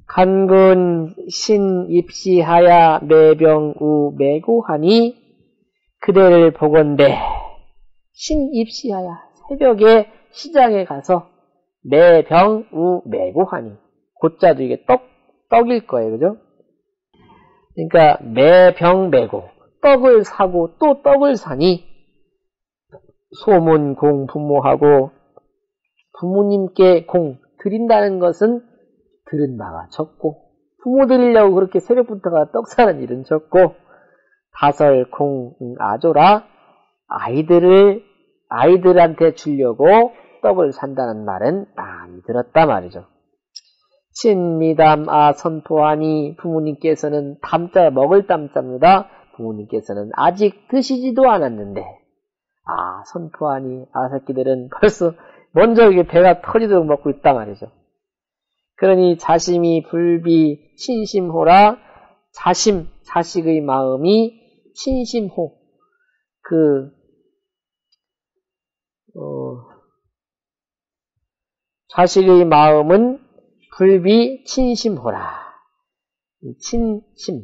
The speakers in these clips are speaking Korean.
간근 신입시하야 매병우 매고하니 그대를 보건대. 신입시하야 새벽에 시장에 가서 매병우 매고하니. 고자도 이게 떡일 거예요. 그죠? 그러니까 매병 매고 떡을 사고 또 떡을 사니 소문 공 부모하고 부모님께 공 드린다는 것은 들은 바가 적고 부모 드리려고 그렇게 새벽부터가 떡 사는 일은 적고 다설 공 아조라 아이들한테 주려고 떡을 산다는 말은 많이 들었다 말이죠. 친미담 선포하니 부모님께서는 담자 먹을 담자입니다. 부모님께서는 아직 드시지도 않았는데 선포하니 새끼들은 벌써 먼저 이게 배가 터지도록 먹고 있단 말이죠. 그러니 자심이 불비 친심호라. 자식의 마음이 친심호. 자식의 마음은 불비 친심호라. 친심.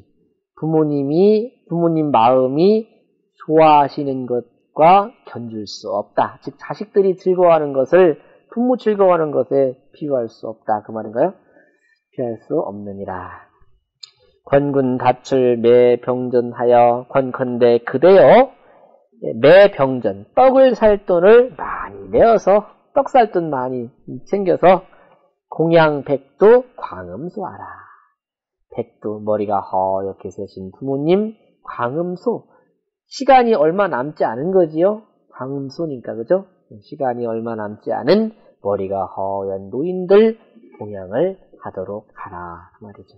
부모님 마음이 좋아하시는 것과 견줄 수 없다. 즉, 자식들이 즐거워하는 것을 부모 즐거워하는 것에 비유할 수 없다. 그 말인가요? 비유할 수 없느니라. 권군 다출 매병전하여 권컨대 그대여. 매병전. 떡을 살 돈을 많이 내어서 떡 살 돈 많이 챙겨서 공양 백두 광음소하라. 백두 머리가 허옇게 새신 부모님 광음소. 시간이 얼마 남지 않은 거지요. 광음소니까 그죠? 시간이 얼마 남지 않은 머리가 허연 노인들 공양을 하도록 하라 그 말이죠.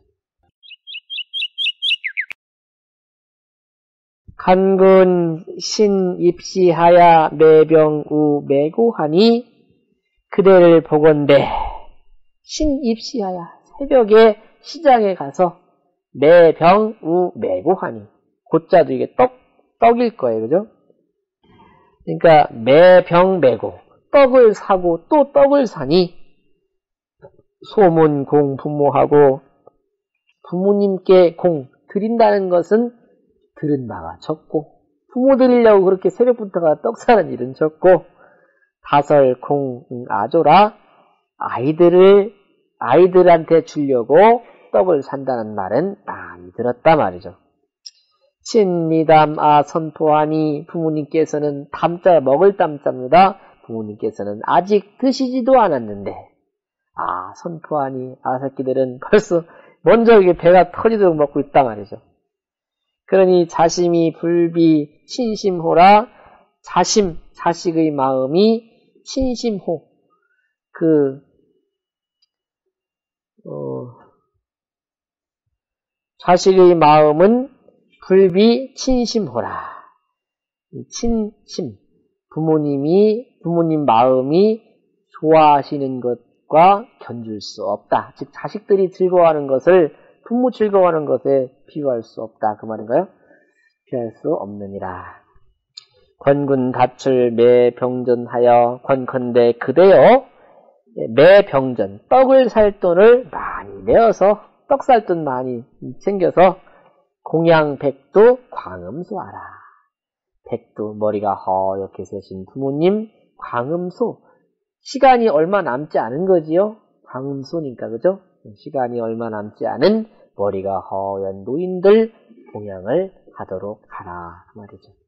간근 신입시하야 매병우 매고하니 그대를 보건대. 신입시하야 새벽에 시장에 가서 매병우 매고하니. 고자도 이게 떡일 거예요. 그죠? 그러니까 매병 매고 떡을 사고 또 떡을 사니 소문 공 부모하고 부모님께 공 드린다는 것은 들은 바가 적고 부모 드리려고 그렇게 새벽부터가 떡 사는 일은 적고 다설 공 아조라 아이들한테 주려고 떡을 산다는 말은 많이 들었다 말이죠. 친미담 선포하니 부모님께서는 담자 먹을 담자입니다. 부모님께서는 아직 드시지도 않았는데 선포하니 새끼들은 벌써 먼저 이게 배가 터지도록 먹고 있단 말이죠. 그러니 자심이 불비 친심호라. 자식의 마음이 친심호. 자식의 마음은 불비 친심호라. 친심. 부모님 마음이 좋아하시는 것과 견줄 수 없다. 즉, 자식들이 즐거워하는 것을 부모 즐거워하는 것에 비유할 수 없다. 그 말인가요? 비유할 수 없느니라. 권군 다출 매병전하여 권컨대 그대여. 매병전. 떡을 살 돈을 많이 내어서 떡 살 돈 많이 챙겨서 공양 백두 광음소하라. 백두 머리가 허옇게 새신 부모님 광음소. 시간이 얼마 남지 않은 거지요. 광음소니까 그죠? 시간이 얼마 남지 않은 머리가 허연 노인들 공양을 하도록 하라 그 말이죠.